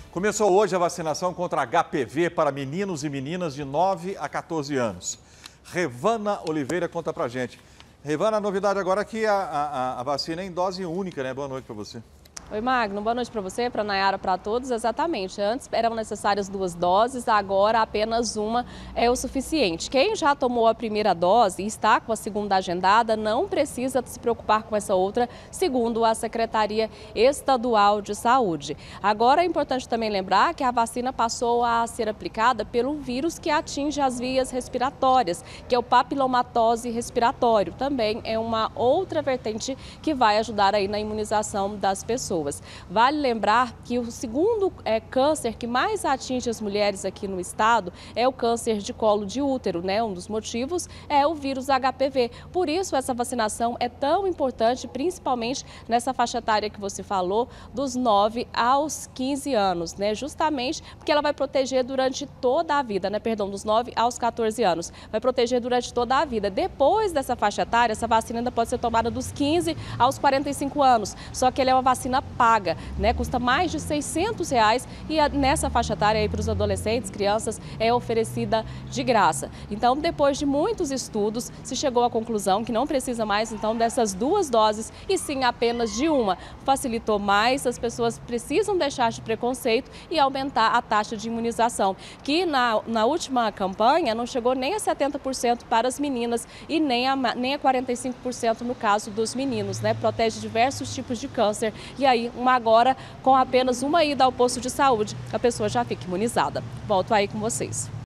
Começou hoje a vacinação contra HPV para meninos e meninas de 9 a 14 anos. Revana Oliveira conta pra gente. Revana, a novidade agora é que a vacina é em dose única, né? Boa noite para você. Oi, Magno. Boa noite para você, para a Nayara, para todos. Exatamente. Antes eram necessárias 2 doses, agora apenas uma é o suficiente. Quem já tomou a primeira dose e está com a segunda agendada não precisa se preocupar com essa outra, segundo a Secretaria Estadual de Saúde. Agora é importante também lembrar que a vacina passou a ser aplicada pelo vírus que atinge as vias respiratórias, que é o papilomatose respiratório. Também é uma outra vertente que vai ajudar aí na imunização das pessoas. Vale lembrar que o segundo câncer que mais atinge as mulheres aqui no estado é o câncer de colo de útero, né? Um dos motivos é o vírus HPV. Por isso, essa vacinação é tão importante, principalmente nessa faixa etária que você falou, dos 9 aos 15 anos, né? Justamente porque ela vai proteger durante toda a vida, né? Perdão, dos 9 aos 14 anos. Vai proteger durante toda a vida. Depois dessa faixa etária, essa vacina ainda pode ser tomada dos 15 aos 45 anos. Só que ela é uma vacina paga, né? Custa mais de R$600 e nessa faixa etária aí para os adolescentes, crianças, é oferecida de graça. Então, depois de muitos estudos, se chegou à conclusão que não precisa mais então dessas 2 doses e sim apenas de uma. Facilitou mais, as pessoas precisam deixar de preconceito e aumentar a taxa de imunização, que na última campanha não chegou nem a 70% para as meninas e nem a 45% no caso dos meninos, né? Protege diversos tipos de câncer e aí agora com apenas uma ida ao posto de saúde, a pessoa já fica imunizada. Volto aí com vocês.